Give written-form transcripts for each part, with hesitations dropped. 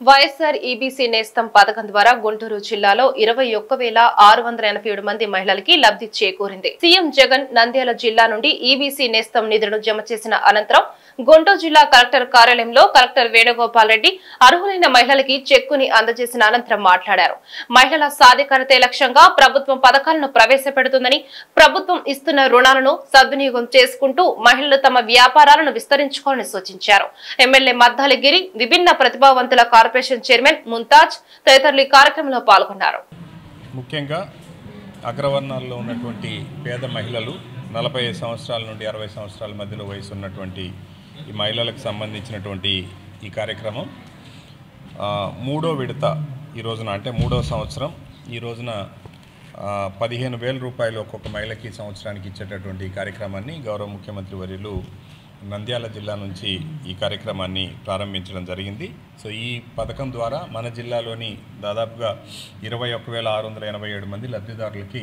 YSR EBC నేస్తం పథకం ద్వారా గుంటూరు జిల్లాలో 21,687 మంది మహిళలకి లబ్ధి చేకూరింది. సీఎం జగన్ నంద్యాల జిల్లా నుండి ఈబీసీ నేస్తం నిధులను జమ చేసిన అనంతరం గుంటూరు జిల్లా కలెక్టర్ కార్యాలయంలో కలెక్టర్ వేణుగోపాల్ రెడ్డి అర్హులైన మహిళలకి చెక్కుని అందజేసిన అనంతరం మాట్లాడారు. మహిళల సాధికారతే లక్ష్యంగా ప్రభుత్వం పథకాలను ప్రవేశపెడుతుందని, ప్రభుత్వం ఇస్తున్న రుణాలను సద్వినియోగం చేసుకుంటూ మహిళలు తమ వ్యాపారాలను విస్తరించుకోవాలని సూచించారు. ఎమ్మెల్యే మద్దాలిగిరి, విభిన్న ప్రతిభావంతుల కార్పొరేషన్ చైర్మన్ ముంతాజ్ తదితరులు ఈ కార్యక్రమంలో పాల్గొన్నారు. ముఖ్యంగా అగ్రవర్ణాల్లో ఉన్నటువంటి పేద మహిళలు 45 సంవత్సరాల నుండి 60 సంవత్సరాల మధ్యలో వయసు ఉన్నటువంటి ఈ మహిళలకు సంబంధించినటువంటి ఈ కార్యక్రమం మూడో విడత ఈ రోజున, అంటే మూడో సంవత్సరం ఈ రోజున 15,000 రూపాయలు ఒక్కొక్క మహిళకి సంవత్సరానికి ఇచ్చేటటువంటి కార్యక్రమాన్ని గౌరవ ముఖ్యమంత్రి వర్యులు నంద్యాల జిల్లా నుంచి ఈ కార్యక్రమాన్ని ప్రారంభించడం జరిగింది. సో ఈ పథకం ద్వారా మన జిల్లాలోని దాదాపుగా 21,687 మంది లబ్ధిదారులకి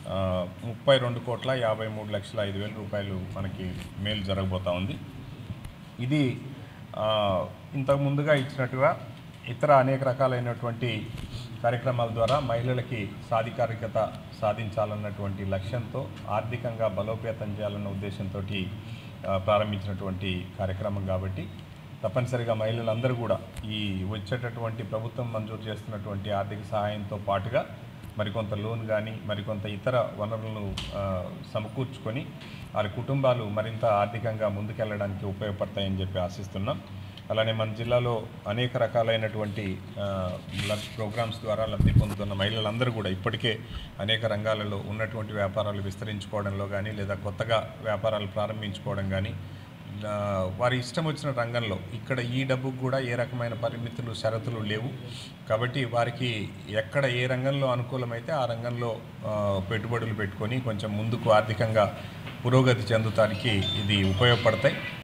32,53,05,00,000 రూపాయలు మనకి మేలు జరగబోతూ ఉంది. ఇది ఇంతకు ముందుగా ఇచ్చినట్టుగా ఇతర అనేక రకాలైనటువంటి కార్యక్రమాల ద్వారా మహిళలకి సాధికారికత సాధించాలన్నటువంటి లక్ష్యంతో, ఆర్థికంగా బలోపేతం చేయాలన్న ఉద్దేశంతో ప్రారంభించినటువంటి కార్యక్రమం కాబట్టి తప్పనిసరిగా మహిళలందరూ కూడా ఈ వచ్చేటటువంటి ప్రభుత్వం మంజూరు చేస్తున్నటువంటి ఆర్థిక సహాయంతో పాటుగా మరికొంత లోన్ కానీ మరికొంత ఇతర వనరులను సమకూర్చుకొని వారి కుటుంబాలు మరింత ఆర్థికంగా ముందుకెళ్ళడానికి ఉపయోగపడతాయని చెప్పి ఆశిస్తున్నాం. అలానే మన జిల్లాలో అనేక రకాలైనటువంటి ప్రోగ్రామ్స్ ద్వారా లబ్ధి పొందుతున్న మహిళలందరూ కూడా ఇప్పటికే అనేక రంగాలలో ఉన్నటువంటి వ్యాపారాలు విస్తరించుకోవడంలో కానీ, లేదా కొత్తగా వ్యాపారాలు ప్రారంభించుకోవడం కానీ, వారి ఇష్టం వచ్చిన రంగంలో ఇక్కడ ఈ డబ్బుకు కూడా ఏ రకమైన పరిమితులు, షరతులు లేవు. కాబట్టి వారికి ఎక్కడ ఏ రంగంలో అనుకూలమైతే ఆ రంగంలో పెట్టుబడులు పెట్టుకొని కొంచెం ముందుకు ఆర్థికంగా పురోగతి చెందుతానికి ఇది ఉపయోగపడతాయి.